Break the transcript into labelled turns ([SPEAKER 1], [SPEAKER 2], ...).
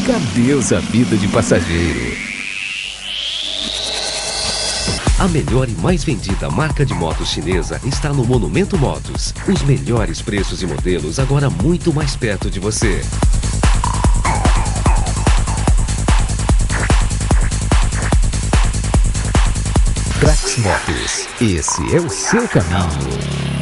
[SPEAKER 1] Cabeus a vida de passageiro.
[SPEAKER 2] A melhor e mais vendida marca de motos chinesa está no Monumento Motos. Os melhores preços e modelos agora muito mais perto de você.
[SPEAKER 1] Trax Motos, esse é o seu caminho.